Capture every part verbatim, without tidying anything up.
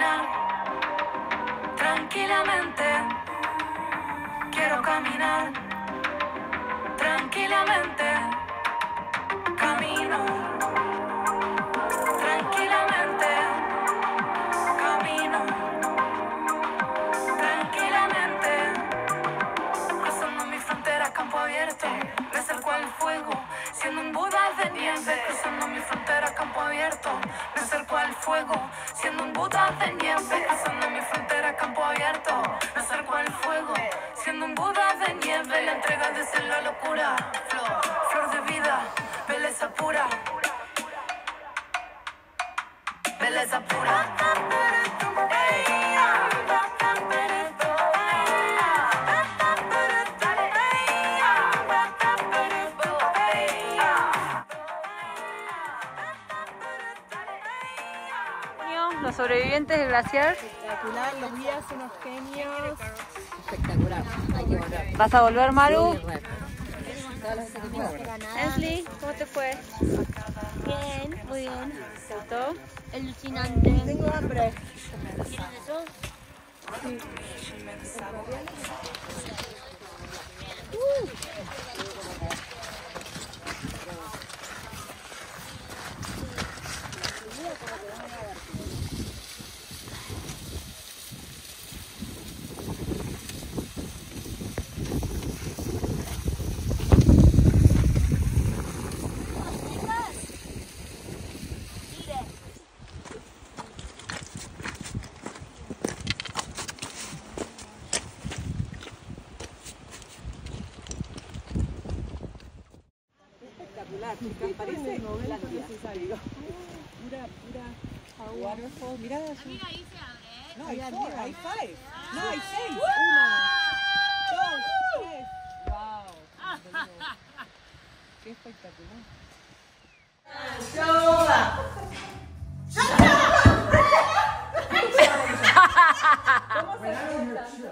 caminar tranquilamente. Quiero caminar tranquilamente. Camino tranquilamente. Camino tranquilamente. Cruzando mi frontera, campo abierto. Me acerco al fuego, siendo un Buda de nieve. Cruzando mi frontera, campo abierto. Me acerco al fuego, siendo un Buda de nieve. Cruzando mi frontera, campo abierto. Me acerco al fuego, siendo un Buda de nieve. La entrega de ser la locura. Flor, flor de vida, belleza pura. Belleza pura. Los sobrevivientes del glaciar. Espectacular, los guías son unos genios. Espectacular, hay que volver. ¿Vas a volver, Maru? Leslie, ¿cómo te fue? bien, muy bien. ¿Te gustó? Alucinante. Tengo hambre. ¿Quieres eso? Sí. Parece Islandia. Pura, pura waterfall. Mira eso. Mira, ahí se abre, ¿eh? No, hay four, hay five. No, hay seis. Una, dos, tres. Wow. Qué espectacular. ¿Cómo se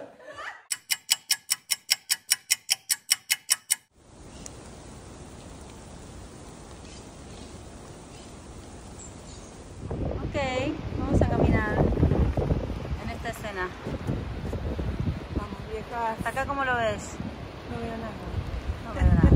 Ok, vamos a caminar en esta escena. Vamos, vieja. ¿Hasta acá cómo lo ves? No veo nada. No veo nada.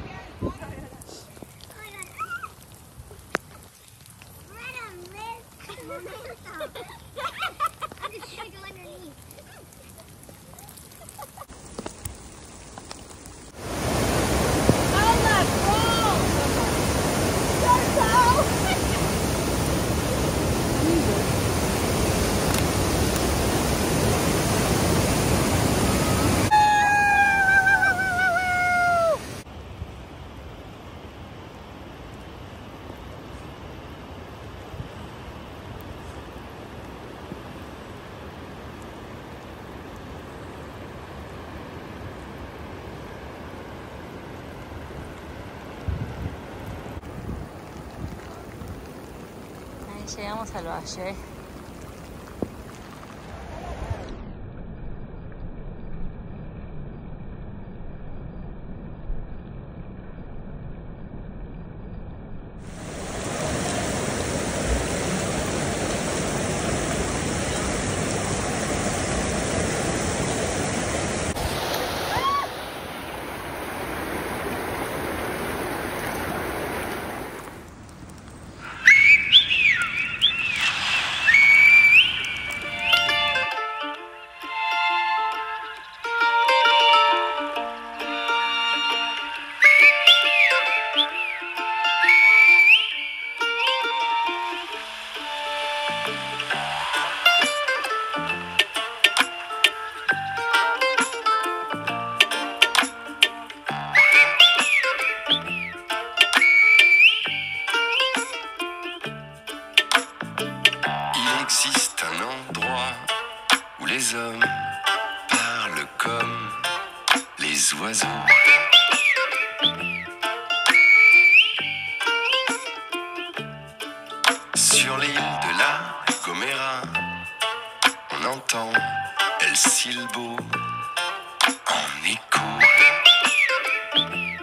Llegamos al valle. les hommes parlent comme les oiseaux. Sur l'île de la Gomera, on entend El Silbo en écho.